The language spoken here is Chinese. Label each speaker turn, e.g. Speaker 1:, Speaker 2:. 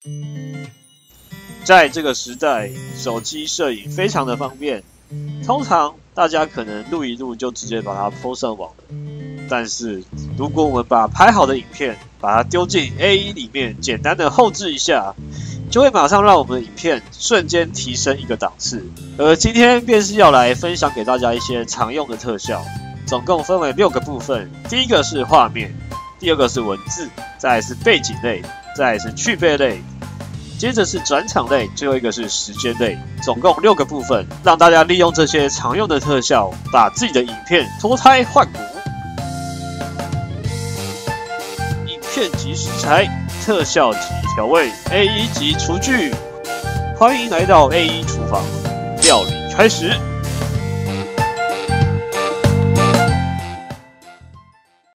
Speaker 1: 在这个时代，手机摄影非常的方便，通常大家可能录一录就直接把它 po 上网了。但是如果我们把拍好的影片把它丢进 A1 里面，简单的后置一下，就会马上让我们的影片瞬间提升一个档次。而今天便是要来分享给大家一些常用的特效，总共分为6个部分。第一个是画面，第二个是文字，再来是背景类，再来是去背类，接着是转场类，最后一个是时间类，总共6个部分，让大家利用这些常用的特效，把自己的影片脱胎换骨。影片及食材，特效及调味 ，A1 及厨具。欢迎来到 A1 厨房，料理开始。